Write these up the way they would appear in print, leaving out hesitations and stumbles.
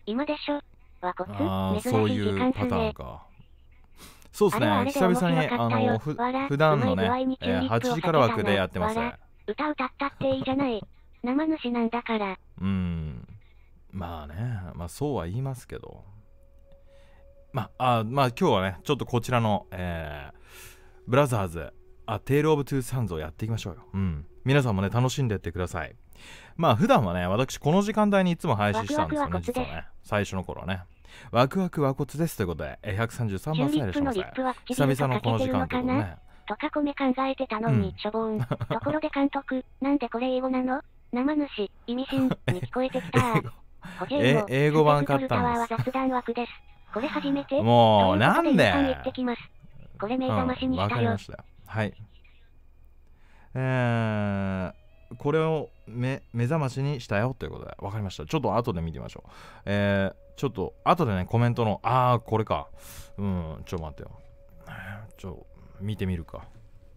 今でしょ。和骨、珍しいそう時いうパターン間っすね。 か。そうですね、久々に普段のね、8時から枠でやってます。 歌歌ったっていいじゃない。生主なんだから。 まあね、まあそうは言いますけど。まあ今日はね、ちょっとこちらの、ブラザーズ、テイルオブトゥーサンズをやっていきましょうよ。皆さんもね、楽しんでいってください。まあ普段はね、私この時間帯にいつも配信したんですよね、実はね。最初の頃はね。ワクワク和骨ですということで、133番さんいらっしゃいませ。久々のこの時間ということでね。 とか米考えてたのに、しょぼん。ところで監督、なんでこれ英語なの？生主、意味深に聞こえてきた。 英語版買ったんです。 雑談枠です。これ初めて？ もうなんで？ 言ってきます。これ目覚ましにしたよ。 わかりましたよ。はい。これを目覚ましにしたよということで、わかりました。ちょっと後で見てみましょう。ちょっと後でね、コメントの、これか。ちょっと待ってよ。見てみるか。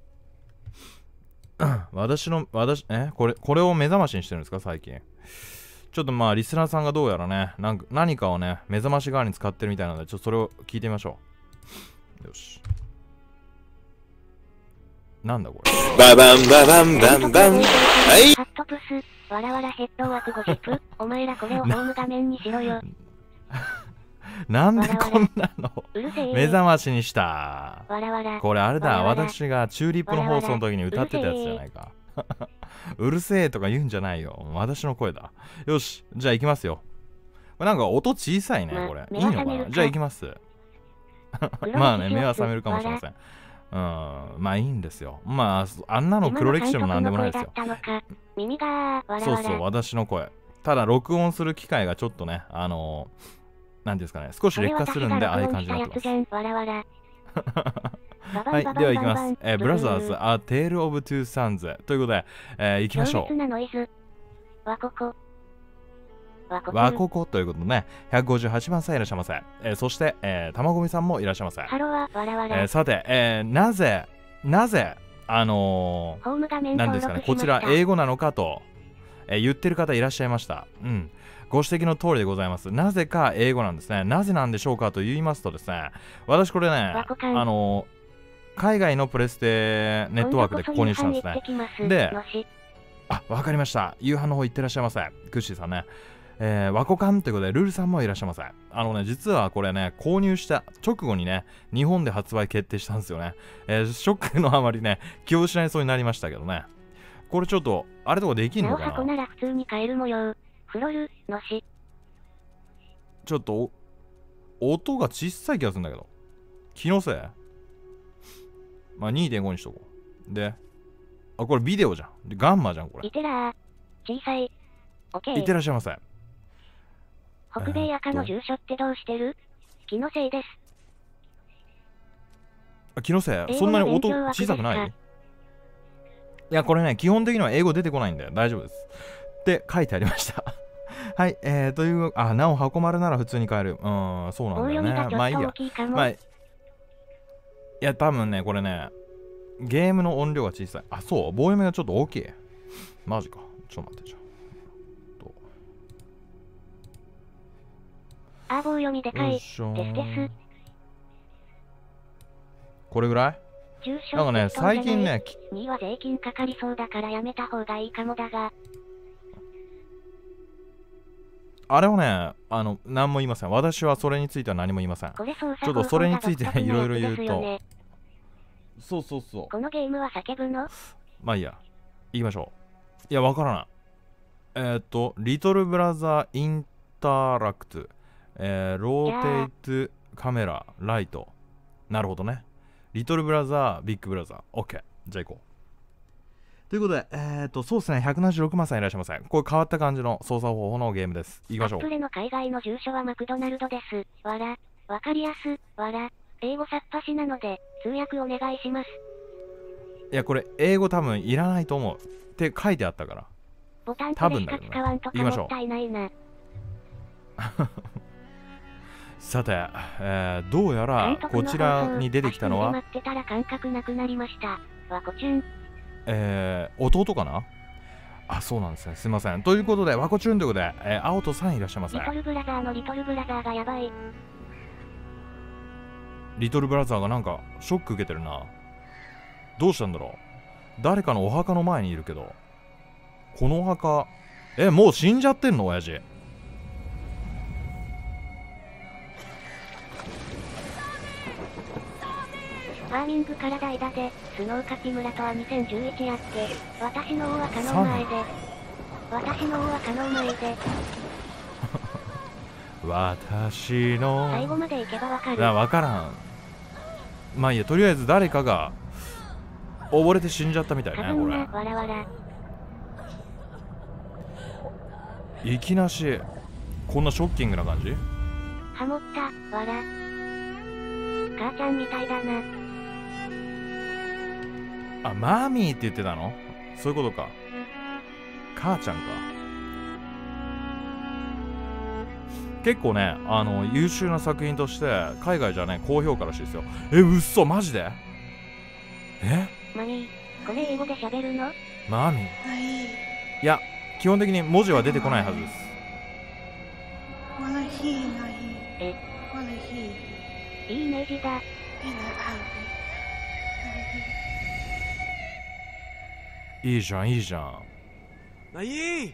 これを目覚ましにしてるんですか、最近。ちょっとまあ、リスナーさんがどうやらね、何かをね、目覚まし代わりに使ってるみたいなので、ちょっとそれを聞いてみましょう。よし。なんだこれ。 ババンババンバンバン。はい。 ハットプス、わらわらヘッド枠50。お前らこれをホーム画面にしろよ。 なんでこんなの目覚ましにした。これあれだ、私がチューリップの放送の時に歌ってたやつじゃないか。うるせえとか言うんじゃないよ。私の声だ。よし、じゃあ行きますよ。これなんか音小さいね、これ。いいのかな？じゃあ行きます。まあね、目は覚めるかもしれません。まあいいんですよ。まあ、あんなの黒歴史でもなんでもないですよ。そうそう、私の声。ただ、録音する機会がちょっとね、なんですかね、少し劣化するんで、ああいう感じになってます。はい、では行きます。ブラザーズ、A Tale of Two Sons ということで、行きましょう。わここということでね、158番さんいらっしゃいませ。そして、たまごみさんもいらっしゃいませ。さて、なぜ、なんですかね、こちら英語なのかと、言ってる方いらっしゃいました。ご指摘の通りでございます。なぜか英語なんですね。なぜなんでしょうかと言いますとですね、私これね、海外のプレステネットワークで購入したんですね。で、わかりました。夕飯の方行ってらっしゃいませ。クッシーさんね。ワコカンということで、ルルさんもいらっしゃいませ。実はこれね、購入した直後にね、日本で発売決定したんですよね。ショックのあまりね、気を失いそうになりましたけどね。これちょっと、あれとかできんのかな？ 箱なら普通に買える模様。フロルのし。 ちょっと、音が小さい気がするんだけど。気のせい？まあ 2.5 にしとこう。で、これビデオじゃん。ガンマじゃん、これ。 リテラー。小さい。オッケー。 いってらっしゃいませ。 北米赤の住所ってどうしてる？気のせいです。 気のせい？そんなに音小さくない？いや、これね、基本的には英語出てこないんで大丈夫です。って書いてありました。はい、という、なお箱丸なら普通に買える。そうなんだよね。まあいいや。まあ、いや、多分ね、これね、ゲームの音量が小さい。そう、棒読みがちょっと大きい。マジか。ちょっと待って、 棒読みでかい。です。 これぐらい？なんかね、最近ね、 2は税金かかりそうだからやめた方がいいかもだが。 あれはね、何も言いません。私はそれについては何も言いません。ちょっとそれについていろいろ言うと。そう。 このゲームは叫ぶの？ まあいいや。言いましょう。いや、わからない。リトルブラザーインタラクト。ローテイトカメラ、ライト。なるほどね。リトルブラザー、ビッグブラザー。OK。じゃあ行こう。ということで、そうですね、176万さんいらっしゃいませ。これ変わった感じの操作方法のゲームです。行きましょう。 アップレの海外の住所はマクドナルドです。わかりやす。英語さっぱしなので、通訳お願いします。 いや、これ、英語多分いらないと思う。って書いてあったから。 ボタンプレしか使わんとかもったいないな。 さて、どうやらこちらに出てきたのは、 待ってたら感覚なくなりました。ワコチュン。 弟かな？ あ、そうなんですね。すいません。ということで、ワコチューンということで、青とさんいらっしゃいませ。 リトルブラザーのリトルブラザーがやばい。 リトルブラザーがなんかショック受けてるな。どうしたんだろう。誰かのお墓の前にいるけど。このお墓、もう死んじゃってんの親父。 ファーミングから代打で、スノーカキ村とは2011やって、私の王は可能前で。私の王は可能前で。 私の。 最後まで行けばわかる。 わからん。まあいいや、とりあえず誰かが溺れて死んじゃったみたいね、これ。 わらわら。 いきなし、こんなショッキングな感じ？ ハモった、わら。母ちゃんみたいだな。 あ、マミーって言ってたの？そういうことか。母ちゃんか。結構ね、優秀な作品として海外じゃね、高評価らしいですよ。うっそ、マジで？ マミー、これ英語で喋るの？ マミー。いや、基本的に文字は出てこないはずです。 いいイメージだ。 いいじゃん、いいじゃん。 ない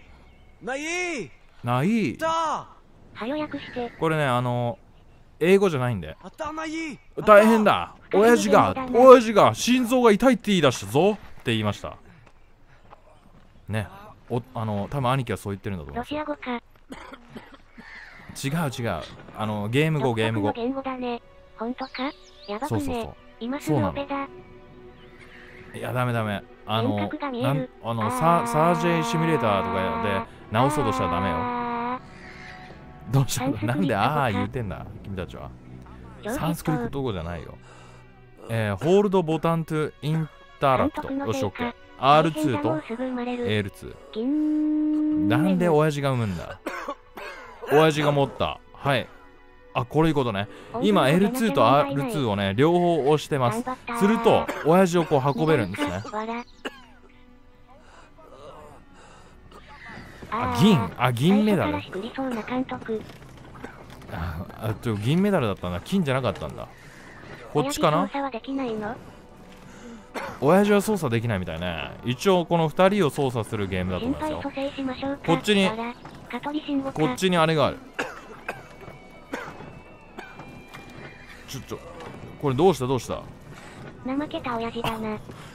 はよ訳して。 これね、英語じゃないんで。 大変だ。親父が心臓が痛いって言い出したぞって言いました。ね。多分兄貴はそう言ってるんだと思う。 ロシア語か。 違う。ゲーム語。 言語だね。ほんとか？やばくね。 そう。 今すぐオペだ。 いや、ダメ。サージェイシミュレーターとかで直そうとしたらダメよ。どうしたの？なんで言うてんだ君たちは。サンスクリット語じゃないよ。ホールドボタントゥインタラクト。よし、オッケー。R2 と L2。なんで親父が産むんだ？親父が持った。はい。あ、これいいことね。今 L2 と R2 をね、両方押してます。すると、親父をこう運べるんですね。銀メダル。銀メダルだったんだ。金じゃなかったんだ。こっちかな？親父は操作できないみたいね。一応この2人を操作するゲームだと思いますよ。こっちにあれがある。これどうした怠けた親父だな。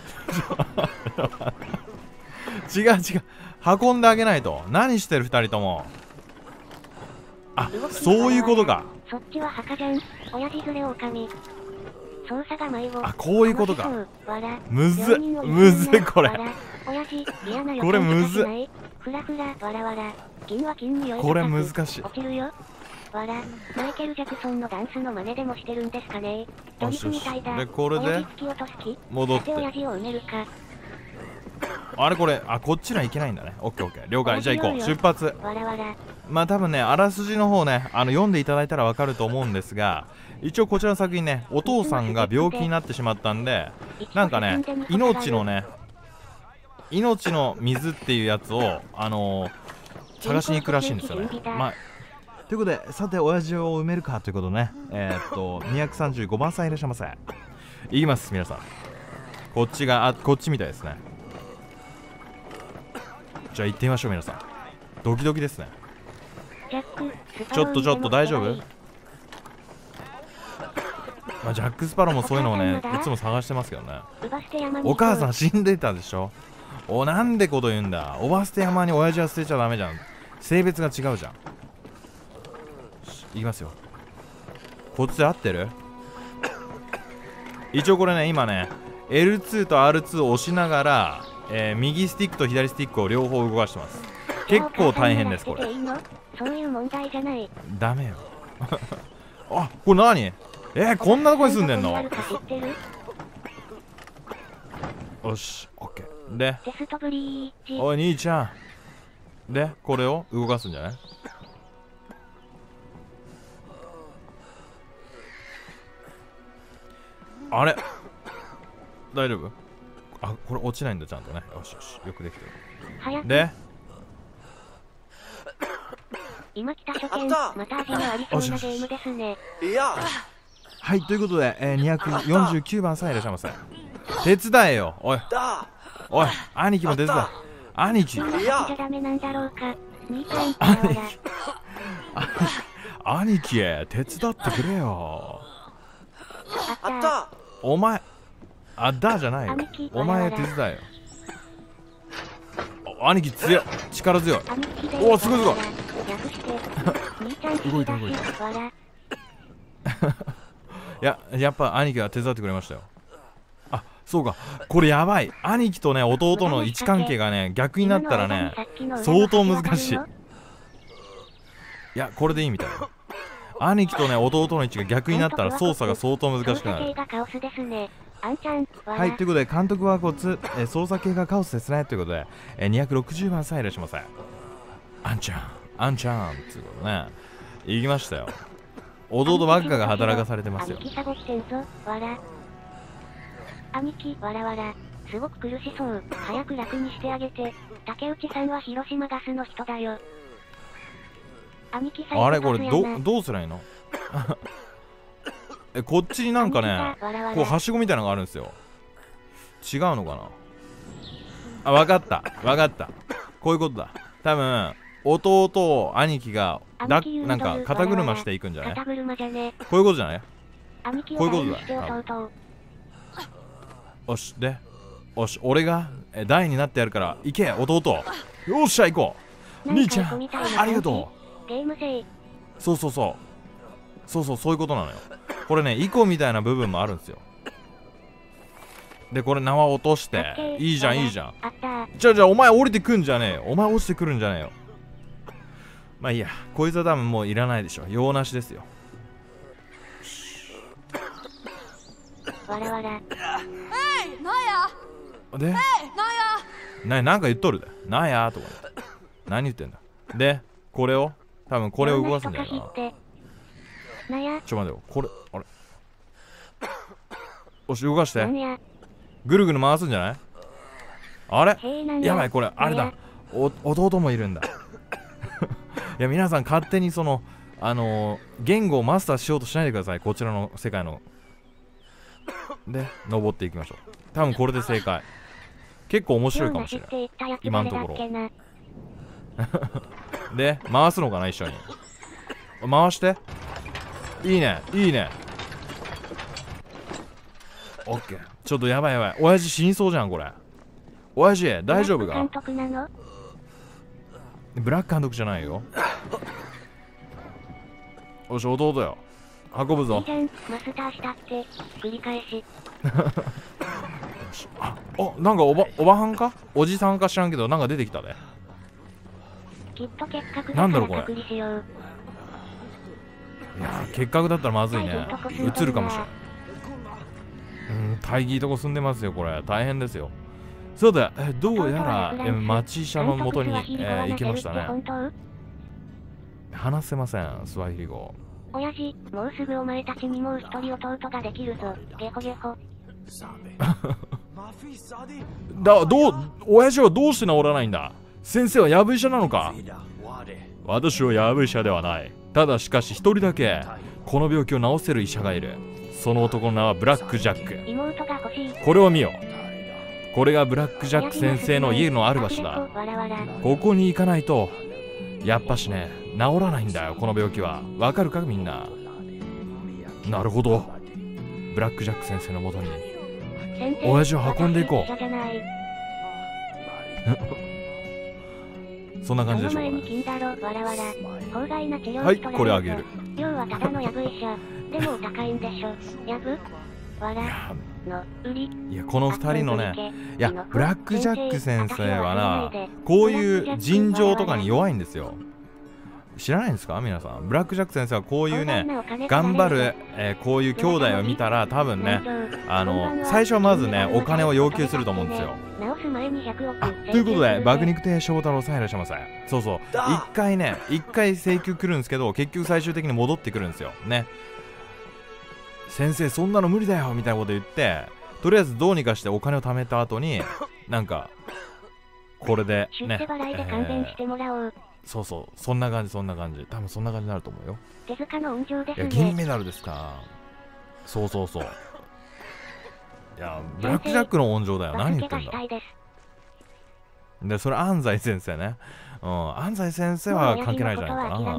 違う。運んであげないと。何してる2人とも。あ、そういうことか。 そっちは墓じゃん。親父連れ狼。操作が迷子。 あ、こういうことか。むずいこれ。これむずい。 ふらふら、わらわら。金は金に酔い。 これ難しい。 落ちるよ。わら、マイケル・ジャクソンのダンスの真似でもしてるんですかね。ドリフみたいだ。 で、これで戻って。 親父を埋めるか。 あれこれ、こっちには行けないんだね。オッケー。了解。じゃあ行こう。出発。 わらわら。 まあ多分ね、あらすじの方ね、読んでいただいたらわかると思うんですが、一応こちらの作品ね、お父さんが病気になってしまったんで、なんかね、命の水っていうやつを、探しに行くらしいんですよね。まあということで、さて、親父を埋めるかということね。235番さんいらっしゃいませ。いきます、皆さん。こっちみたいですね。じゃあ行ってみましょう、皆さん。ドキドキですね。ちょっと大丈夫？ジャック・スパローもそういうのをね、いつも探してますけどね。お母さん死んでたでしょ。なんでこと言うんだ。おば捨て山に親父は捨てちゃダメじゃん。性別が違うじゃん。いきますよ。こっちで合ってる？一応これね、今ね L2 と R2 を押しながら、右スティックと左スティックを両方動かしてます。結構大変ですこれ。 そういう問題じゃない。 ダメよ。あ、これ何？こんなとこに住んでんの？よし、オッケー。で、おい兄ちゃん。で、これを動かすんじゃない？あれ大丈夫？ あ、これ落ちないんだ、ちゃんとね。よしよし、よくできてる。 早く。 で、 今来た初見、また味のありそうなゲームですね。 いや。 はい、ということで、249番さんいらっしゃいませ。手伝えよ、おい。おい、兄貴も手伝え。兄貴。 いや。じゃダメなんだろうか。兄ちゃん、ほら。 兄貴、手伝ってくれよ。 あった。 お前、あったじゃないよ。お前手伝えよ。兄貴強い、力強い。おお、すごいすごい。動いた動いた。やっぱ兄貴が手伝ってくれましたよ。あ、そうか、これやばい。兄貴とね、弟の位置関係がね、逆になったらね、相当難しい。いや、これでいいみたいな。兄貴とね、弟の位置が逆になったら操作が相当難しくなる。はい、ということで、監督はコツ、操作系がカオスですね。ということで、260番さんいらっしゃいませ。あんちゃん、あんちゃん、ということね。行きましたよ。弟ばっかが働かされてますよ。 兄貴サボしてんぞ、わら。兄貴、わらわら。すごく苦しそう。早く楽にしてあげて。竹内さんは広島ガスの人だよ。兄貴あれこれどうすりゃいいのこっちになんかね、こうはしごみたいなのがあるんですよ。違うのかなあ、わかったわかった。こういうことだ。多分弟兄貴がなんか肩車していくんじゃない？こういうことじゃない？こういうことだ。よし、で、よし、俺が大になってやるから行け弟。よっしゃ行こう。兄ちゃんありがとう。そういうことなのよ。これね、イコみたいな部分もあるんですよ。で、これ縄落としていいじゃんいいじゃん。じゃあお前降りてくんじゃねえよ。お前落ちてくるんじゃねえよ。まあいいや、こいつは多分もういらないでしょ。用なしですよ。 わらわら。 で、なんか言っとるで。なんやとか言って。何言ってんだ。で、これを多分これを動かすんじゃないかな。ちょ待てよ、これあれ。よし動かして。ぐるぐる回すんじゃない？あれやばい、これあれだ。弟もいるんだ。いや皆さん勝手にその言語をマスターしようとしないでください。こちらの世界ので登っていきましょう。多分これで正解。結構面白いかもしれない。今のところ。で回すのかな、一緒に回して。いいねいいね。オッケー。ちょっとやばいやばい。親父死にそうじゃんこれ。親父大丈夫か？ブラック監督じゃないよ。よし弟よ、運ぶぞ。 マスターしたって繰り返し。 なんかおばはんかおじさんか知らんけどなんか出てきたで。 きっと結核だから隔離しよう。 いや結核だったらまずいね。映るかもしれない。大義とこ住んでますよ。これ大変ですよ。そうだ、どうやら町医者のもとに行きましたね。話せません、スワヒリ語。 親父、もうすぐお前たちにもう一人弟ができるぞ。ゲホゲホ。 親父はどうして治らないんだ？先生はヤブ医者なのか？私はヤブ医者ではない。ただしかし一人だけこの病気を治せる医者がいる。その男の名はブラック・ジャック。 妹が欲しい。 これを見よ。これがブラック・ジャック先生の家のある場所だ。ここに行かないとやっぱしね、治らないんだよこの病気は。わかるかみんな。なるほど。ブラック・ジャック先生のもとに親父を運んでいこう。そんな感じでしょうかね。はい、これあげる。 要はただのヤブ医者。でもお高いんでしょ。ヤブわらの売り。 いやこの2人のね、いやブラック・ジャック先生はな、こういう尋常とかに弱いんですよ。知らないんですか皆さん。ブラック・ジャック先生はこういうね頑張る、こういう兄弟を見たら多分ね最初はまずねお金を要求すると思うんですよ。ということで爆肉亭翔太郎さんいらっしゃいませ。そうそう、一回請求来るんですけど結局最終的に戻ってくるんですよね。先生そんなの無理だよみたいなこと言ってとりあえずどうにかしてお金を貯めた後になんかこれでね、 出世払いで勘弁してもらおう。 そうそう、そんな感じ、そんな感じ。多分そんな感じになると思うよ。 手塚の温情ですいや、 ね。 銀メダルですか。そうそうそう。いや、ブラックジャックの温情だよ。何言ってんだ。で、それ安西先生ね。安西先生は関係ないじゃないか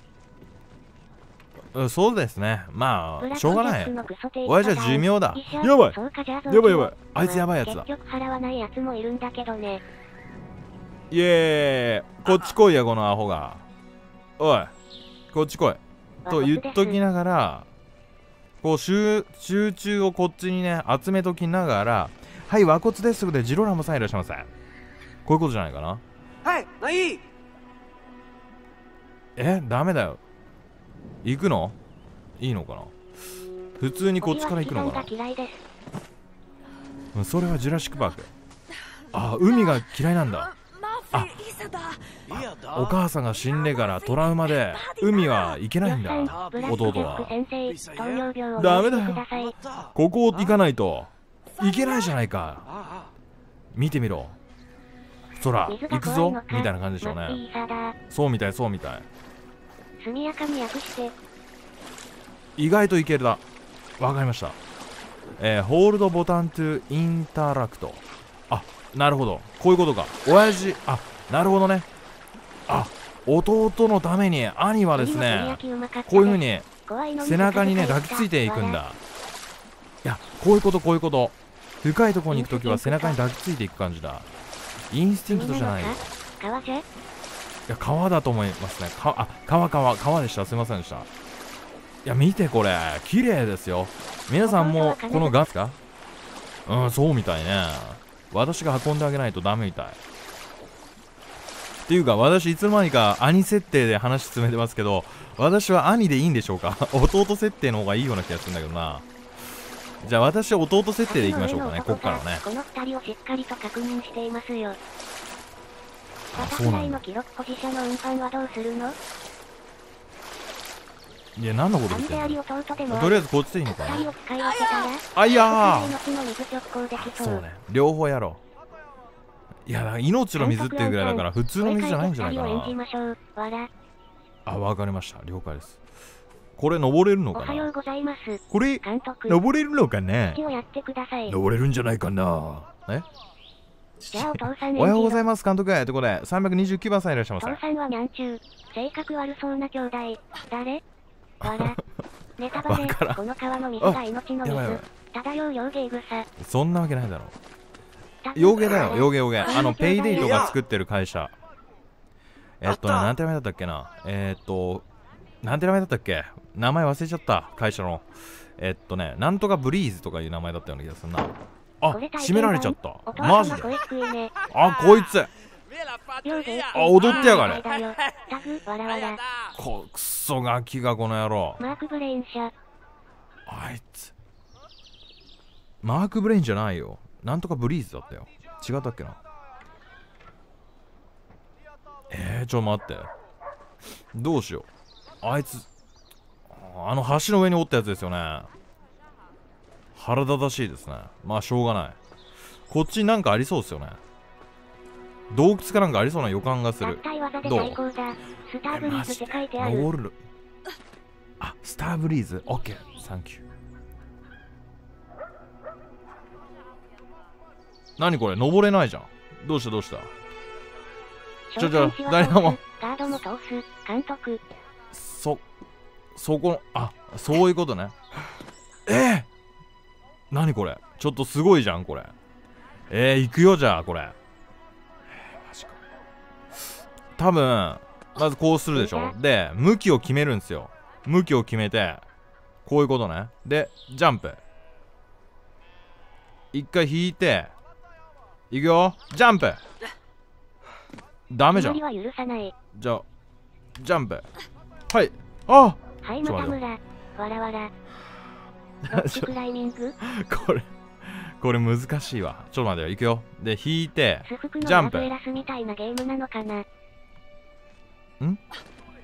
な。そうですね。まあ、しょうがない。親父は寿命だ。やばい。やばいやばい。あいつやばいやつだ。 結局払わないやつもいるんだけどね。 イエーイ、こっち来いや、このアホが。おい、こっち来い。と言っときながら、こう集中をこっちにね、集めときながら、はい、和骨ですぐでジローラモさんいらっしゃいませ。こういうことじゃないかな。 はい、ないダメだよ。行くのいいのかな。普通にこっちから行くのかな。それはジュラシックパーク。あ、海が嫌いなんだ。あ、お母さんが死んでからトラウマで海は行けないんだ。弟はダメだよ、ここ行かないといけないじゃないか。見てみろ、空行くぞみたいな感じでしょうね。そうみたい、そうみたい。 速やかに訳して。 意外といけるだ。わかりました。ホールドボタントゥインタラクト。あ、なるほど、こういうことか。親父、あ、なるほどね。あ、弟のために兄はですね、こういう風に背中にね抱きついていくんだ。いや、こういうこと、こういうこと。深いところに行くときは背中に抱きついていく感じだ。インスティンクトじゃない。いや、川だと思いますね。川でした。すいませんでした。いや、見てこれ、綺麗ですよ。皆さんもこのガスか。そうみたいね。私が運んであげないとダメみたい。っていうか、私いつの間にか兄設定で話進めてますけど、私は兄でいいんでしょうか。弟設定の方がいいような気がするんだけどな。じゃあ私は弟設定でいきましょうかね、こっからね。 この2人をしっかりと確認していますよ。バタフライの記録保持者の運搬はどうするの？ いや、何のこと言ってんの？とりあえずこっちでいいのかな。あ、いやー、そうね、両方やろう。いや、命の水っていうぐらいだから普通の水じゃないんじゃないかな。あ、わかりました、了解です。これ登れるのかな。これ登れるのかね。登れるんじゃないかな。おはようございます、監督。ということで329番さんいらっしゃいませ。 父さんはにゃんちゅう、性格悪そうな兄弟。誰？わら。ネタバレ。この川の水が命の水。漂う洋芸草。 そんなわけないだろう。洋芸だよ、洋芸。ペイデイとか作ってる会社。なんて名前だったっけな。なんて名前だったっけ。名前忘れちゃった、会社の。なんとかブリーズとかいう名前だったような気がするな。あ、閉められちゃった。マジで。あ、こいつ。あ、踊ってやがれ。クソガキがこの野郎。 マークブレイン社。 あいつ。マークブレインじゃないよ。なんとかブリーズだったよ。違ったっけな。ちょっと待って。どうしよう。あいつ、橋の上におったやつですよね。腹立たしいですね。まあしょうがない。こっちになんかありそうですよね。洞窟かなんかありそうな予感がする。どう？マジで登る。あ、スターブリーズ。オッケー、サンキュー。何これ、登れないじゃん。どうしたどうした。誰だも。 ガードも通す、監督。 そこの、あ、そういうことね。何これ、ちょっとすごいじゃんこれ。行くよ、じゃあこれ。マジか。多分まずこうするでしょ。で、向きを決めるんですよ。向きを決めて、こういうことね。で、ジャンプ。一回引いて、いくよ、ジャンプ。ダメじゃん。じゃあ、ジャンプ。はい。あ、 はい、中村。わらわら。クライミングこれ難しいわ。ちょっと待ってよ、いくよ。で、引いて、ジャンプ。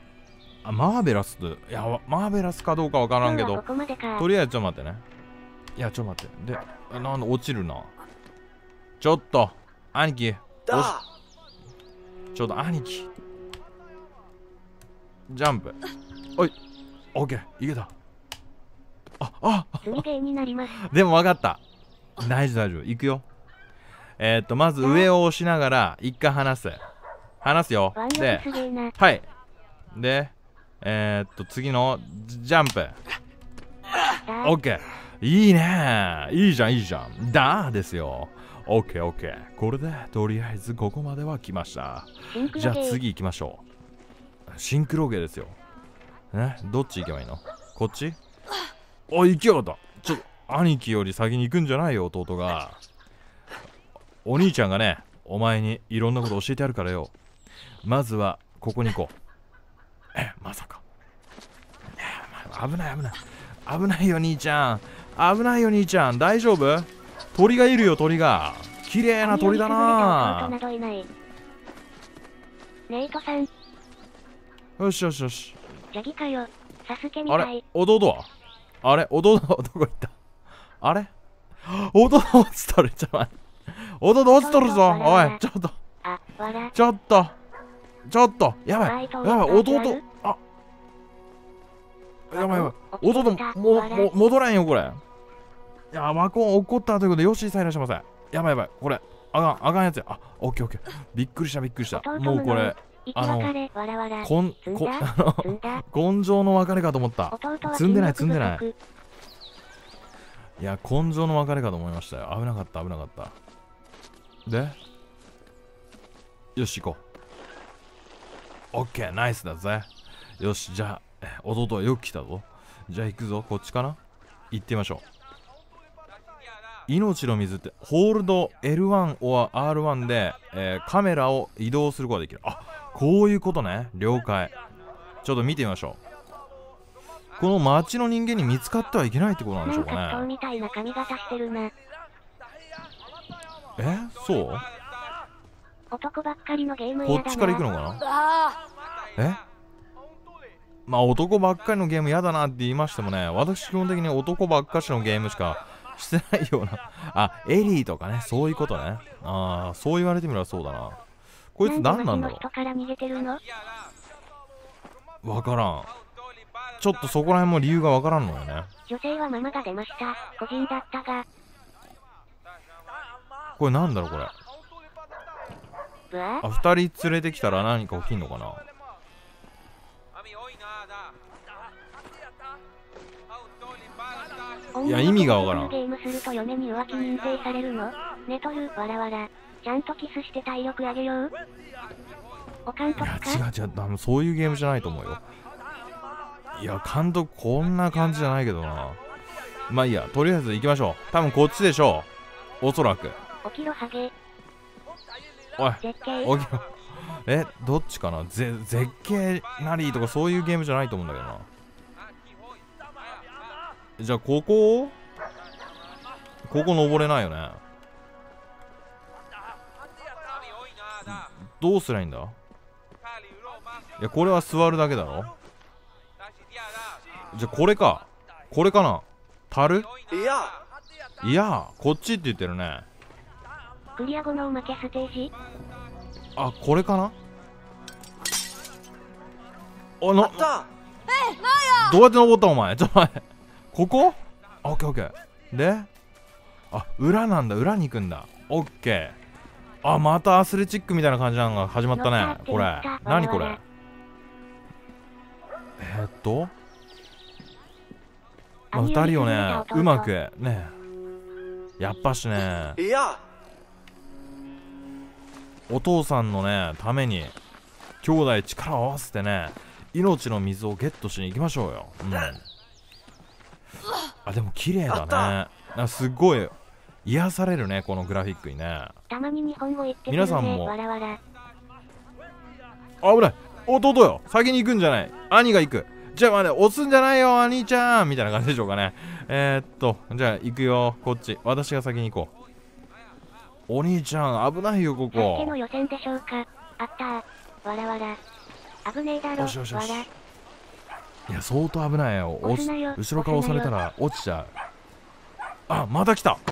あ、マーベラス。いや、マーベラスかどうかわからんけど、とりあえずちょっと待ってね。 いや、ちょっと待って。で、なんで落ちるな。ちょっと、兄貴。ちょっと、兄貴。ジャンプ。おい。オッケー。いけた。 積みゲーになります。 でも分かった。大丈夫、大丈夫。行くよ。まず上を押しながら、一回離す。離すよ。で、はい。で、次のジャンプ。オッケー。いいね。いいじゃん、いいじゃん。だーですよ。オッケー、オッケー。これで、とりあえずここまでは来ました。じゃあ次行きましょう。シンクロゲーですよ。ね、どっち行けばいいの？こっち？行きやがった。ちょっと、兄貴より先に行くんじゃないよ、弟が。お兄ちゃんがね、お前にいろんなこと教えてやるからよ。まずは、ここに行こう。まさか。危ない、危ない。危ないよ、兄ちゃん。危ないよ、兄ちゃん。大丈夫？鳥がいるよ、鳥が。綺麗な鳥だな。 ネイトさん。 よしよしよし。 ジャギかよ。サスケみたい。 あれ、弟は？あれ、弟はどこ行った？あれ？弟落ちとる。ちょっと待って。弟落ちとるぞ。おい、ちょっと。ちょっと。ちょっと。やばい。やばい、弟。やばいやばい。弟、戻らんよ、これ。いや、マコン怒ったということで、よし、さいらっしゃいませ。やばいやばい。これ、あかんやつや。オッケーオッケー。びっくりした、びっくりした。もうこれ、根性の別れかと思った。積んでない、積んでない。いや、根性の別れかと思いましたよ。危なかった、危なかった。で、よし、行こう。オッケー、ナイスだぜ。よし、じゃあ、弟はよく来たぞ。じゃあ行くぞ、こっちかな？行ってみましょう。命の水って、ホールド L1 or R1 で、カメラを移動することができる。こういうことね。了解。ちょっと見てみましょう。この街の人間に見つかってはいけないってことなんでしょうかね。 なんかみたいな髪型してるな。 そう？ 男ばっかりのゲームこっちから行くのかな？まあ男ばっかりのゲーム嫌だなって言いましてもね、私基本的に男ばっかしのゲームしかしてないような。エリーとかね、そういうことね。そう言われてみればそうだな。こいつ何なんだろう。わからん。ちょっとそこら辺も理由がわからんのよね。 女性はママが出ました。個人だったが。 これなんだろう、これ。2人連れてきたら何か起きんのかな。いや、意味がわからん。 ゲームすると嫁に浮気認定されるの？寝とる、わらわら。ちゃんとキスして体力上げよう。お監督か？ いや、違う、そういうゲームじゃないと思うよ。いや、監督こんな感じじゃないけどな。まあいいや、とりあえず行きましょう。多分こっちでしょう。おそらく。 起きろ、ハゲ。 おい、 絶景。 起きろ。どっちかな？絶景なりとかそういうゲームじゃないと思うんだけどな。じゃあここ登れないよね。どうすりゃいいんだ？いや、これは座るだけだろ。じゃあこれかな。樽？いや、こっちって言ってるね。 クリア後のおまけステージ？ これかな。どうやって登ったお前。ちょっと待って。ここ？オッケーオッケー。で、裏なんだ。裏に行くんだ。オッケー。またアスレチックみたいな感じなのが始まったね。これ。何これ。2人をね、うまくね、やっぱしね、お父さんのね、ために、兄弟力を合わせてね、命の水をゲットしに行きましょうよ。でも綺麗だね。すっごい癒されるね、このグラフィックにね。 たまに日本語言ってくるね。 皆さんも。 わらわら。 危ない。弟よ。先に行くんじゃない。兄が行く。じゃあ待って、押すんじゃないよ、兄ちゃんみたいな感じでしょうかね。じゃあ行くよ。こっち。私が先に行こう。お兄ちゃん、危ないよ、ここ。 助けの予選でしょうか。あったー。わらわら。危ねえだろ。 よし。いや、相当危ないよ。後ろから押されたら落ちちゃう。 あ、また来た。 はい。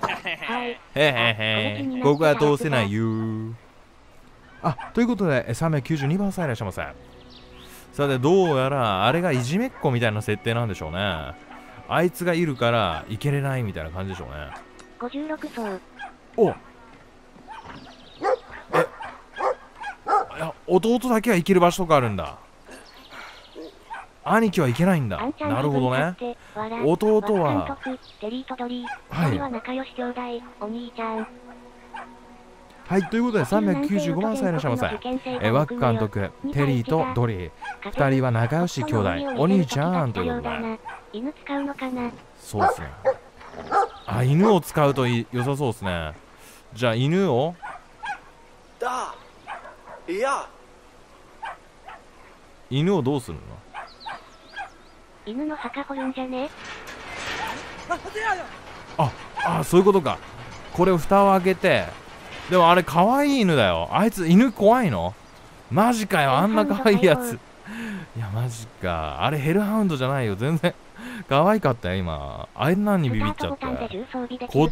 へへへ。ここは通せないよ。あ、ということで、392番さんいらっしゃいませ。さて、どうやら、あれがいじめっ子みたいな設定なんでしょうね。あいつがいるから、いけれないみたいな感じでしょうね。 56層。 おいや、弟だけは行ける場所があるんだ。兄貴は行けないんだ。なるほどね。弟は、はい。はい、ということで395番さんいらっしゃいませ。ワック監督、テリーとドリー。2人は仲良し兄弟、お兄ちゃんということで。 犬使うのかな。 そうっすね。あ、犬を使うと良さそうっすね。じゃあ犬をいや、 犬をどうするの？ 犬の墓掘るんじゃね？ あ、そういうことか。これを蓋を開けて。でもあれ可愛い犬だよ。あいつ犬怖いの？マジかよ、あんな可愛いやつ。いや、マジか。あれヘルハウンドじゃないよ。全然可愛かったよ、今。あんなにビビっちゃって。こっ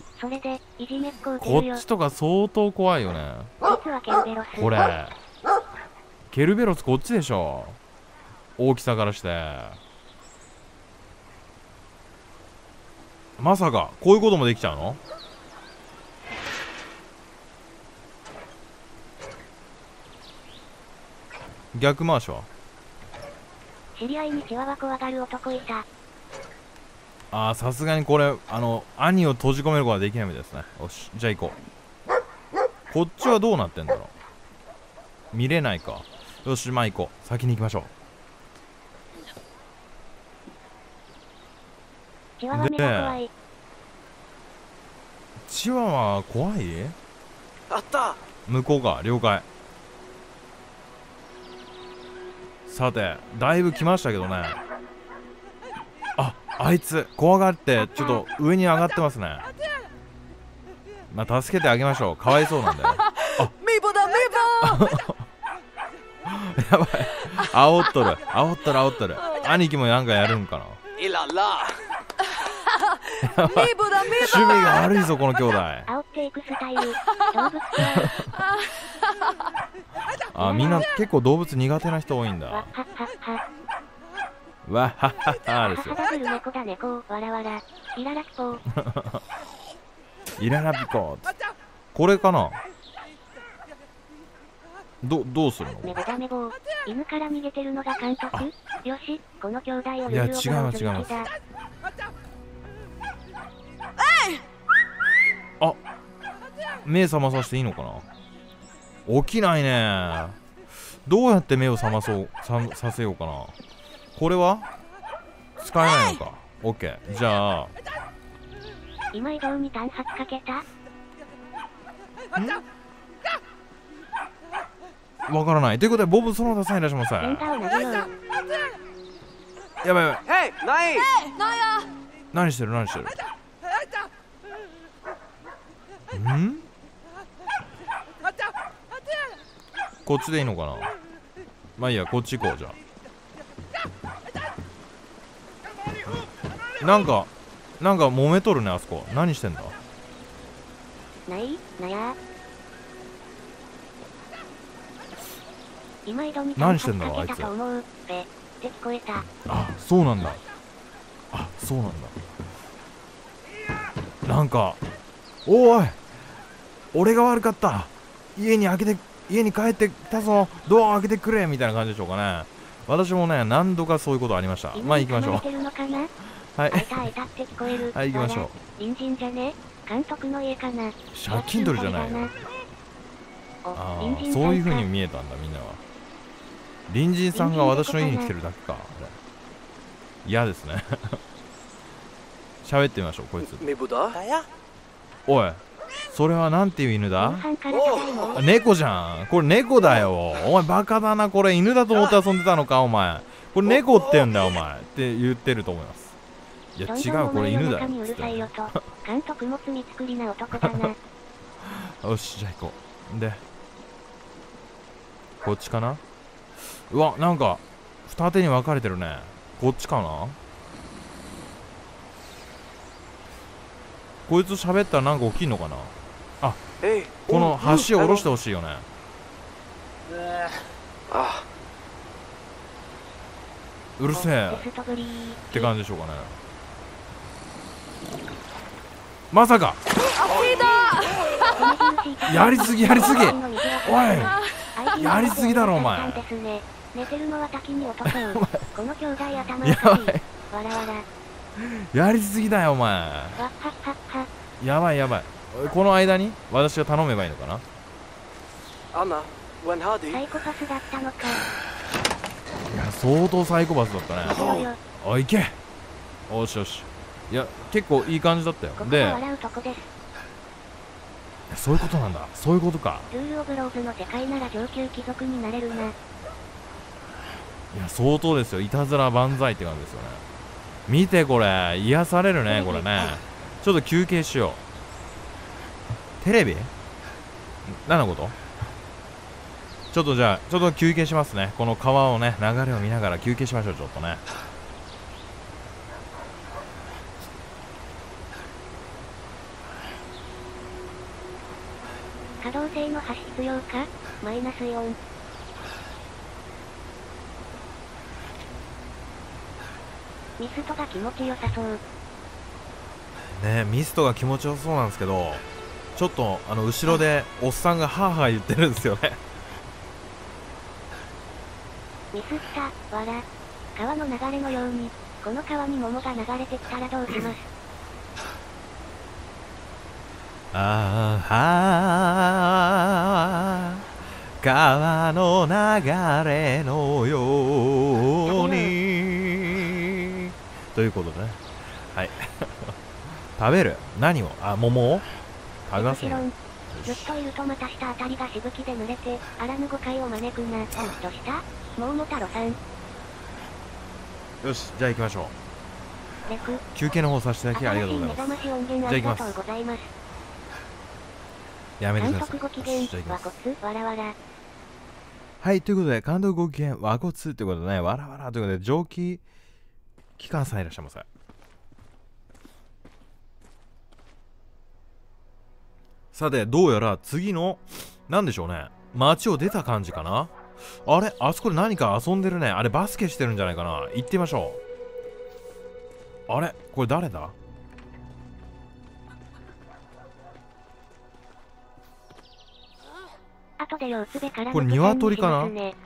ちとか相当怖いよね。これ。ケルベロスこっちでしょ。大きさからして。まさか、こういうこともできちゃうの？逆回しは？ 知り合いにチワワ怖がる男いた。 ああ、さすがにこれ、兄を閉じ込めることはできないみたいですね。よし、じゃあ行こう。こっちはどうなってんだろう。見れないか。よし、まあ行こう。先に行きましょう。 チワワめが怖い。 チワワ怖い？ あった。 向こうか、了解。さて、だいぶ来ましたけどね。あいつ怖がってちょっと上に上がってますね。まあ助けてあげましょう。かわいそうなんだよ。 ミボだ、ミボやばい、煽っとる。兄貴もなんかやるんかな。 イララやばい、趣味が悪いぞこの兄弟。 煽っていくスタイル。動物あ、みんな結構動物苦手な人多いんだ。わはははですよ。 猫だ猫、わらわら。イララピコ。 イララピコ。これかな。どうするの？ メボだメボ。犬から逃げてるのが監督。よし、この兄弟をいや、違います。あ、目覚まさせていいのかな。起きないね。どうやって目を覚まさせようかな。これは使えないのか。オッケー。じゃあ今移動に単発かけた。 わからない。ということでボブ園田さんいらっしゃいませ。やばい。何してる。ん？こっちでいいのかな。まあいいや、こっち行こう。じゃあなんか揉めとるね。あそこ何してんだ。何してんだろうあいつ。あ、そうなんだ。なんか、おい、俺が悪かった。家に帰ってきたぞ。ドアを開けてくれみたいな感じでしょうかね。私もね、何度かそういうことありました。まあ行きましょう。はい。はい、行きましょう。 隣人じゃね？監督の家かな。 借金取りじゃないよ。ああ、そういう風に見えたんだ、みんなは。隣人さんが私の家に来てるだけか。嫌ですね。喋ってみましょう、こいつ。おい、それはなんていう犬だ？猫じゃん。これ猫だよ。お前バカだな。これ犬だと思って遊んでたのか、お前。これ猫って言うんだよ、お前。って言ってると思います。いや、違う、これ犬だよ。 監督も罪作りな男だな。 よし、じゃあ行こう。で、こっちかな。うわ、なんか二手に分かれてるね。こっちかな。 こいつ喋ったらなんか起きんのかな。あ、 えい、 この橋を下ろしてほしいよね。 あ、 うるせえテストぶりって感じでしょうかね。まさかやりすぎやりすぎ、おいやりすぎだろお前。 寝てるのは滝に落とそう。この兄弟頭やばい。わらわら。 やりすぎだよお前。 わっはっはっは。 やばいやばい。この間に私が頼めばいいのかな。 アンナ、when サ hardy イコパスだったのか。 いや相当サイコパスだったね。 そうよ。 おい行け。おしよし。いや結構いい感じだったよ。 ここでは笑うとこです。 そういうことなんだ。そういうことか。 ルールオブローズの世界なら上級貴族になれるな。 いや相当ですよ。いたずら万歳って感じですよね。見てこれ癒されるねこれね。ちょっと休憩しよう。テレビ何のこと。ちょっとじゃあちょっと休憩しますね。この川をね流れを見ながら休憩しましょう。ちょっとね。 可動性の橋必要か。マイナス4。ミストが気持ちよさそう。 ねミストが気持ちよそうなんですけど、ちょっと後ろでおっさんがハーハー言ってるんですよね。 ミスったわら。川の流れのようにこの川に桃が流れてきたらどうします。 ああ川の流れのようにということでね。はい食べる何を桃を食べますね。 ずっといるとまた下あたりがしぶきで濡れてあらぬ誤解を招くな。どうした桃太郎さん。 よしじゃあ行きましょう。 レク休憩の方させていただきありがとうございます。 新しい目覚まし音源ありがとうございます。 やめてください。 監督ご機嫌和骨わらわら。 はいということで監督ご機嫌和骨ということでね、わらわらということで蒸気機関さんいらっしゃいませ。さてどうやら次のなんでしょうね、街を出た感じかな。あれあそこで何か遊んでるね。あれバスケしてるんじゃないかな。行ってみましょう。あれこれ誰だ。 後で四つべからこれ鶏かな。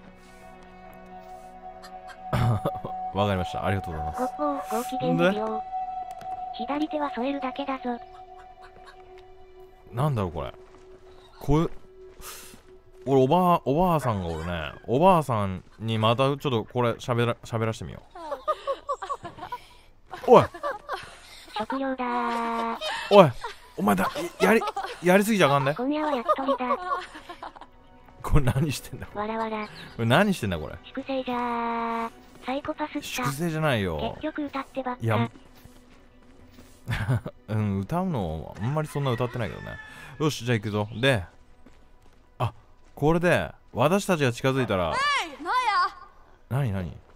わかりました。ありがとうございます。 ご機嫌でよ。左手は添えるだけだぞ。 なんだろうこれ。俺おばあさんがおるね。おばあさんにまたちょっとこれ喋らしてみよう。おい食料だー。 おいお前だやりすぎちゃあかんね。 今夜は焼き鳥だ。 これ何してんだ。 わらわら。 これ何してんだこれ。 粛清じゃー。サイコパス粛清じゃないよ。 結局歌ってばっか。 いやうん歌うのあんまりそんな歌ってないけどね。よしじゃあ行くぞ。でこれで私たちが近づいたら何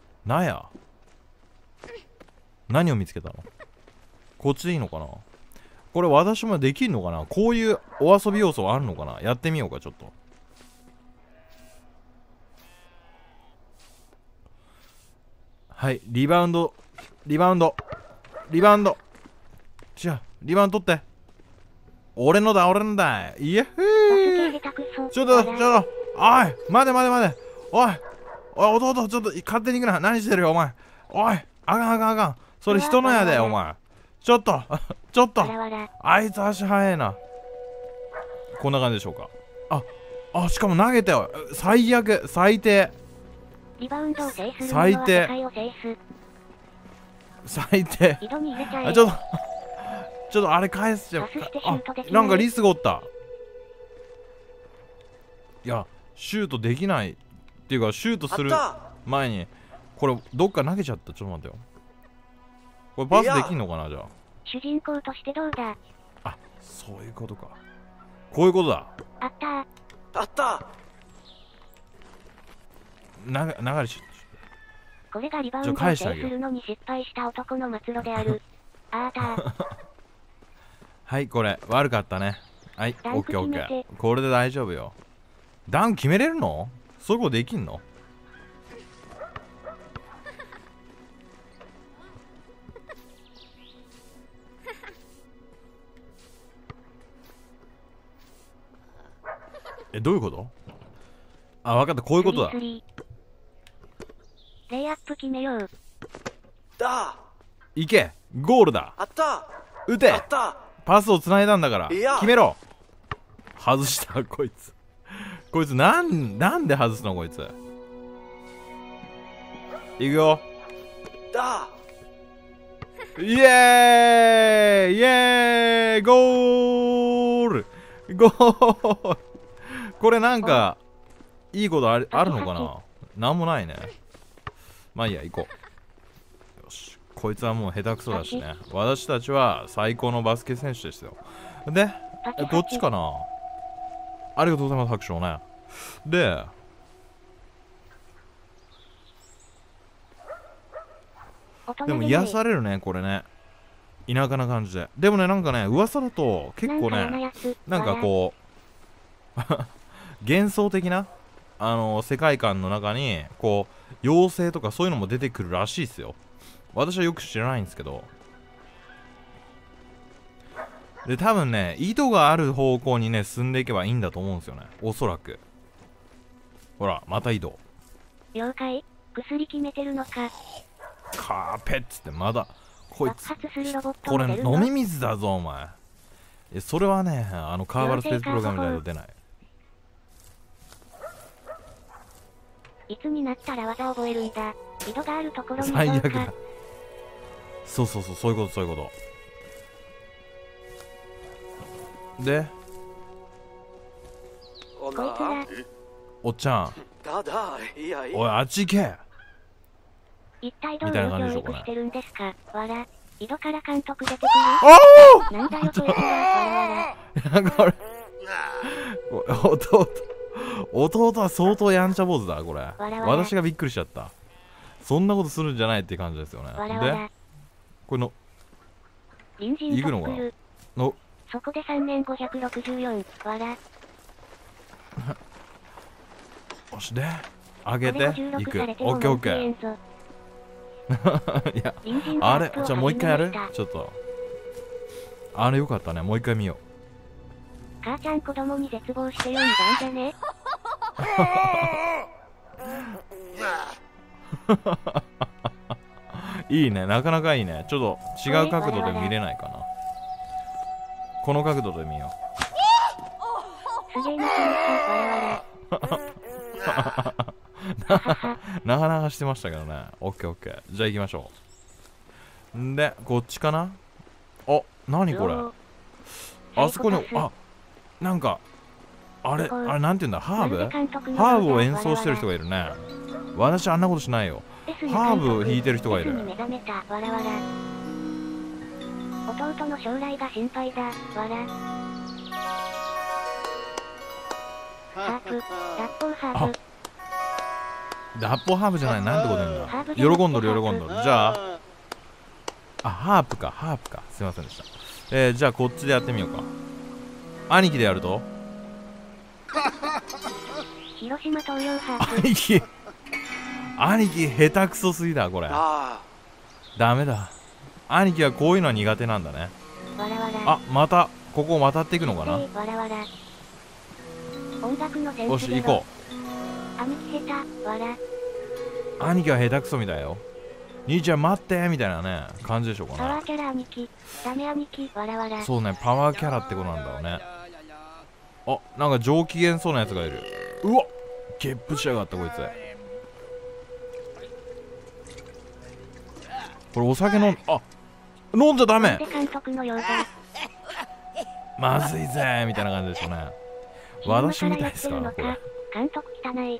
を見つけたの。こっちでいいのかな。これ私もできるのかな。こういうお遊び要素あるのかな。やってみようかちょっと。はいリバウンド違うリバウンド取って。俺のだいやちょっとおい待ておい弟ちょっと勝手に行くな。何してるよお前。おいあかんそれ人のやでお前。ちょっとあいつ足早いな。こんな感じでしょうか。しかも投げてよ。最悪最低リバウンドを制する者は世界を制す。 最低井戸に入れちゃえ。 ちょっとあれ返すじゃん。なんかリスがおった。いやシュートできないっていうかシュートする前にこれどっか投げちゃった。ちょっと待ってよ。これパスできんのかな。じゃあ主人公としてどうだ。 そういうことか。こういうことだ。 あった流れしこれがリバウンドを制するのに失敗した男の末路である。 はい、これ悪かったね。はい、オッケーオッケー。これで大丈夫よ。ダンク決めれるの？そういうことできんの？どういうこと？あ、分かった、こういうことだ。 レイアップ決めよう。 だ。 いけ、ゴールだ。 あった。 打て。 あった。 パスをつないだんだから決めろ。外したこいつ。こいつなんで外すのこいつ。いくよ。 だ。 イエーイイエーイゴールゴール。これなんかいいことあるのかな。なんもないね。まあいいや、行こう。よし、こいつはもう下手くそだしね。私たちは最高のバスケ選手ですよ。で、こっちかな。ありがとうございます、拍手をね。で、でも癒されるね、これね。田舎な感じで。でもね、なんかね、噂だと結構ね、なんかこう幻想的な世界観の中にこう妖精とかそういうのも出てくるらしいですよ。私はよく知らないんですけど。で、多分ね、井戸がある方向にね進んでいけばいいんだと思うんですよね、おそらく。ほら、また井戸。 了解。薬決めてるのか。 カーペッツってまだこいつ、 爆発するロボットこれも出るの？ 飲み水だぞお前。それはね、カーバルスペースプログラムでは出ない。 いつになったら技を覚えるんだ。井戸があるところに最悪だ。そうそうそう、そういうことそういうこと。で、 こいつらおっちゃん、おいあっち行け。 一体どういう教育してるんですか。わら、井戸から監督出てくる。 おなんだよこいつら。わらなんかこれ弟は相当やんちゃ坊主だこれ。私がびっくりしちゃった。そんなことするんじゃないって感じですよね。で、これの隣人行くのかの。 そこで3564。わら。 よしで、上げていく。オッケーオッケー。いや、あれ、じゃあもう一回やる？ちょっと。あれよかったね、もう一回見よう。母ちゃん子供に絶望して読んだんじゃね？ いいね、なかなかいいね。ちょっと違う角度で見れないかな。この角度で見よう。すげえな、わらわら。 なかなかしてましたけどね。オッケーオッケー。じゃあ行きましょう。んで、こっちかな。あ、なにこれ。あそこに、あ、なんかあれなんていうんだ、ハーブを演奏してる人がいるね。私あんなことしないよ。ハーブを弾いてる人がいる。 弟の将来が心配だ。わら。ハープ、ラッポーハーブ。 ラッポーハーブじゃない、なんてこと言うんだ。喜んどる喜んどる。じゃあ、ハープか、ハープか。すいませんでした。じゃあこっちでやってみようか。兄貴でやると広島東洋ハープ。 兄貴下手くそすぎだこれ。ダメだ。兄貴はこういうのは苦手なんだね。あ、またここを渡っていくのかな。よし行こう。 兄貴下手。わら。 兄貴は下手くそみたいよ。兄ちゃん待ってみたいなね感じでしょうかね。 パワーキャラ兄貴。ダメ兄貴。わらわら。 そうね、パワーキャラってことなんだろうね。あ、なんか上機嫌そうなやつがいる。うわっ、ゲップしやがったこいつ。これお酒飲ん飲んじゃダメ。まずいぜみたいな感じですよね。私みたいですからこれ。 監督汚い。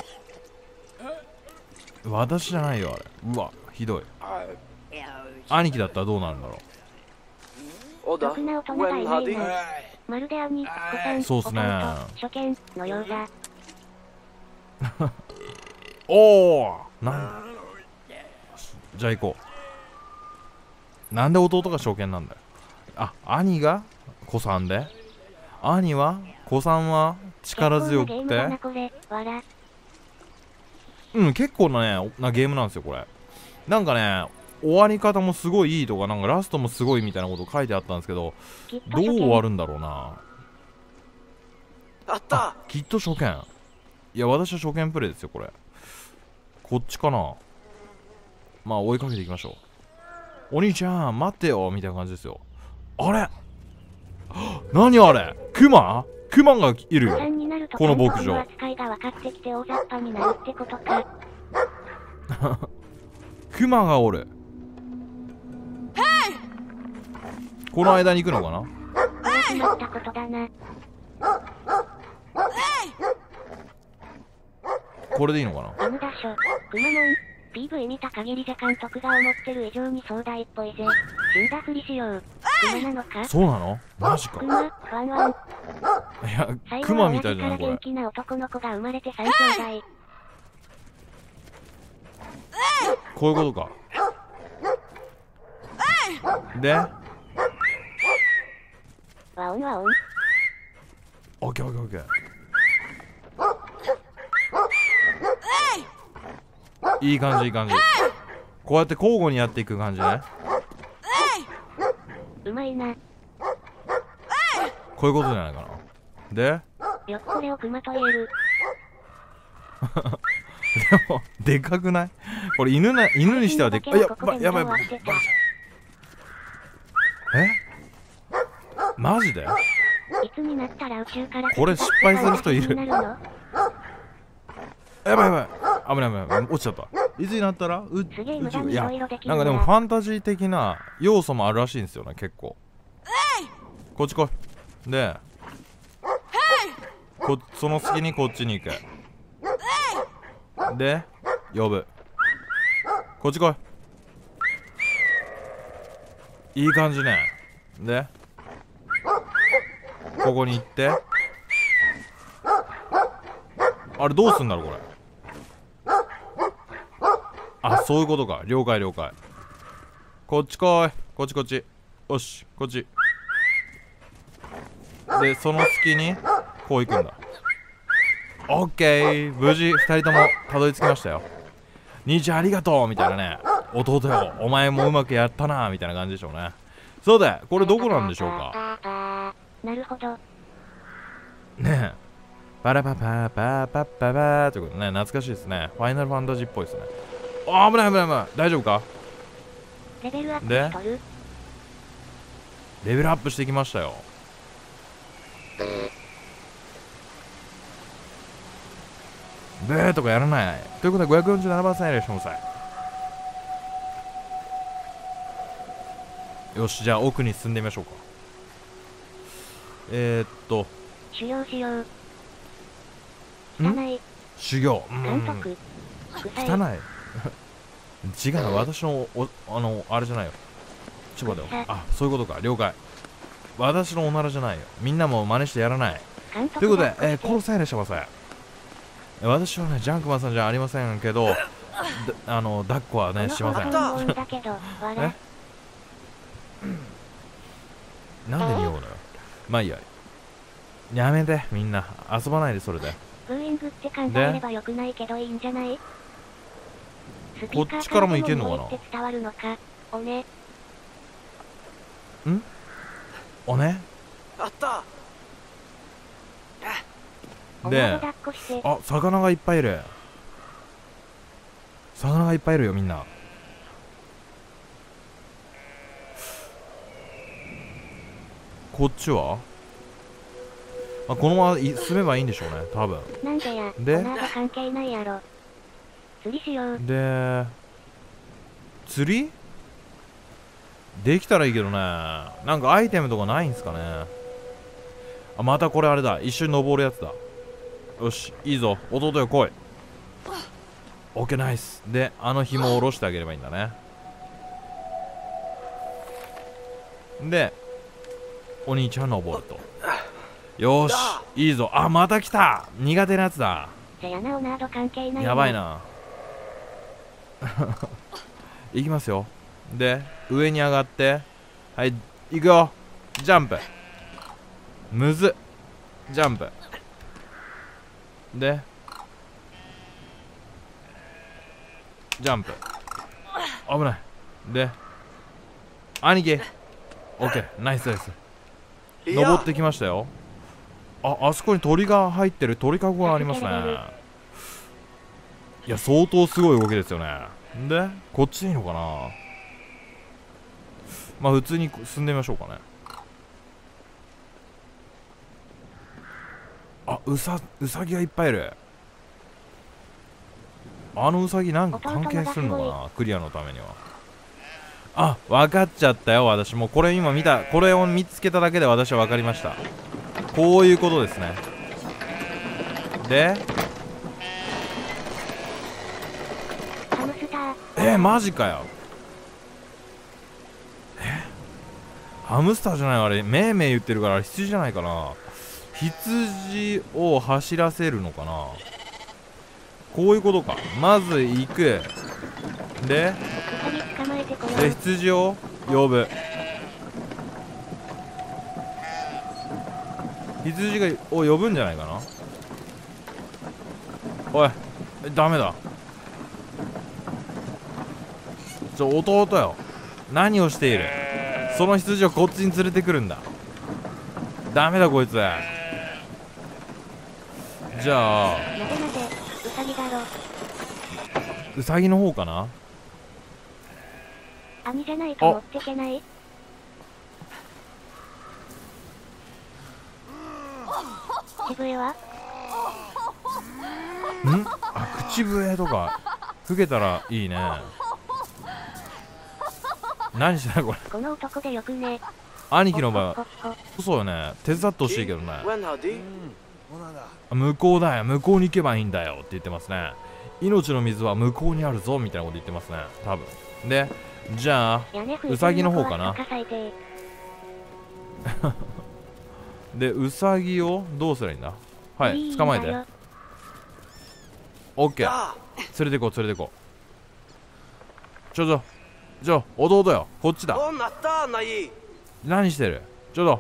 私じゃないよあれ。うわ、ひどい。兄貴だったらどうなるんだろう。ろくな大人がいないな。まるで兄、子さん、 そうっすね。 初見のようだ。 おお、じゃあ行こう。なんで弟が初見なんだよ。 あ、兄が子さんで、兄は子さんは力強くて、うん、結構なゲームなんですよこれ。なんかね、終わり方もすごいいいとか、なんかラストもすごいみたいなこと書いてあったんですけど、どう終わるんだろうな。 あった。 きっと初見。いや、私は初見プレイですよこれ。こっちかな。まあ追いかけていきましょう。お兄ちゃん待ってよみたいな感じですよ。あれ何あれ、クマがいるよこの牧場。クマがおる。この間に行くのかな。これでいいのかな。 PV 見た限りじゃ監督が思ってる以上に壮大っぽいぜ。死んだふりしよう。クマなのか。 そうなの。マジか。 クマワンワン。いや、クマみたいじゃないこれ。 元気な男の子が生まれて3兄弟。 こういうことか。でワオンワオン。 オッケーオッケーオッケー。いい感じいい感じ。こうやって交互にやっていく感じね。 うまいな。 こういうことじゃないかな。でよくこれをクマと言える。 でもでかくないこれ。犬にしてはでっかい。やばいやばい。マジでいつになったら宇宙からこれ失敗する人いる。やばいやばい。危ない危ない。落ちちゃった。いつになったら宇宙。いや、なんかでもファンタジー的な要素もあるらしいんですよね結構。こっち来い。でその隙にこっちに行け。で呼ぶ。こっち来い。いい感じね。でここに行って、あれどうすんだろうこれ。あ、そういうことか。了解了解。こっち来い。こっちこっち。よしこっちで、その隙にこう行くんだ。オッケー。無事2人ともたどり着きましたよ。兄ちゃんありがとうみたいなね。弟よお前もうまくやったなみたいな感じでしょうね。そうだ、これどこなんでしょうか。 なるほどねえ、パラパパパパパパということね、懐かしいですね。ファイナルファンタジーっぽいですね。あ、危ない危ない危ない。大丈夫か。 レベルアップでしとる。 レベルアップしてきましたよ。ブーとかやらない。ということで547番さんいらっしゃいませ。よし、じゃあ奥に進んでみましょうか。 修行しよう。汚い。 修行。 監督。 汚い。違うの、私のあれじゃないよ。ちょっと待ってよ。あ、そういうことか。了解。私のおならじゃないよ。みんなも真似してやらない。ということで、コロさんいらっしゃいませ。私はね、ジャンクマンさんじゃありませんけど、抱っこはね、しません。 なんで匂うのよ。まあいいや。やめて、みんな。遊ばないで、それで。 ブーイングって考えればよくないけどいいんじゃない？ こっちからもいけんのかな？ 伝わるのか。おね。 おね？ あった。 で、あ、魚がいっぱいいる。魚がいっぱいいるよ、みんな。こっちはこのまま進めばいいんでしょうね、多分。 なんでや、 で関係ないやろ。釣りしよう。 で、釣りできたらいいけどね。なんかアイテムとかないんすかね。あ、またこれあれだ。一緒に登るやつだ。よし、いいぞ。弟よ来い。オッケーナイス。で、紐を下ろしてあげればいいんだね。で、お兄ちゃん登ると。よーし、いいぞ。あ、また来た。苦手なやつだ。やばいな。いきますよ。で、上に上がって、はい、行くよ。 ジャンプ。むずっ。ジャンプでジャンプ。危ない。で兄貴、オッケー、ナイスナイス。登ってきましたよ。あそこに鳥が入ってる。鳥かごがありますね。いや、相当すごい動きですよね。でこっちでいいのかな。まあ普通に進んでみましょうかね。ウサギがいっぱいいる。あのウサギなんか関係するのかな、クリアのためには。分かっちゃったよ。私もうこれ今見た、これを見つけただけで私は分かりました。こういうことですね。でマジかよ。ハムスターじゃない、あれめいめい言ってるから、あれ羊じゃないかな。羊を走らせるのかな。こういうことか。まず行く。で羊を呼ぶ。羊を呼ぶんじゃないかな。おい、ダメだ。弟よ、何をしている。その羊をこっちに連れてくるんだ。ダメだこいつ。じゃあウサギの方かな。 網じゃないと持ってけない。口笛は口笛とか吹けたらいいね。何してないこれ。 この男でよくね。 兄貴の場合はそうよね。手伝ってほしいけどね。向こうだよ、向こうに行けばいいんだよって言ってますね。命の水は向こうにあるぞみたいなこと言ってますね、多分。でじゃあウサギの方かな。でウサギをどうすればいいんだ。はい、捕まえて。オッケー、連れてこう連れてこう。ちょ弟よ、こっちだ。何してる。ど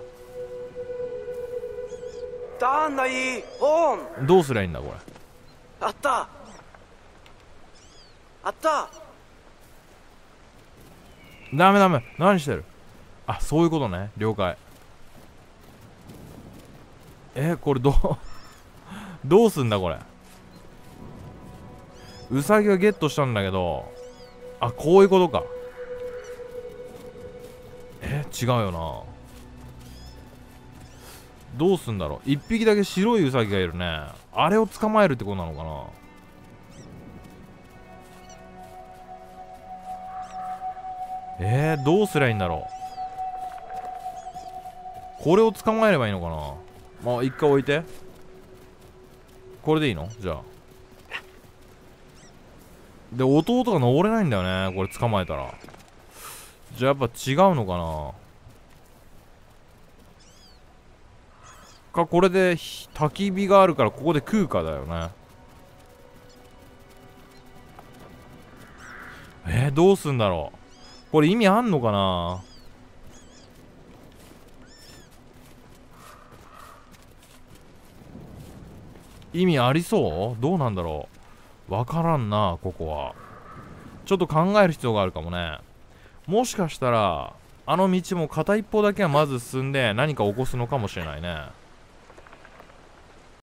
うすりゃいいんだこれ。 あった。 ダメ、何してる。そういうことね、了解。これどうすんだこれ。ウサギがゲットしたんだけど、こういうことか。違うよな。どうすんだろう。一匹だけ白いウサギがいるね。あれを捕まえるってことなのかな。どうすりゃいいんだろう。これを捕まえればいいのかな。一回置いて。これでいいの。じゃあで弟が登れないんだよね、これ捕まえたら。じゃあやっぱ違うのかな。これで焚き火があるからここで食うかだよね。どうすんだろう。これ意味あんのかな。意味ありそう。どうなんだろう。わからんな、ここは。ちょっと考える必要があるかもね。もしかしたらあの道も片一方だけはまず進んで何か起こすのかもしれないね。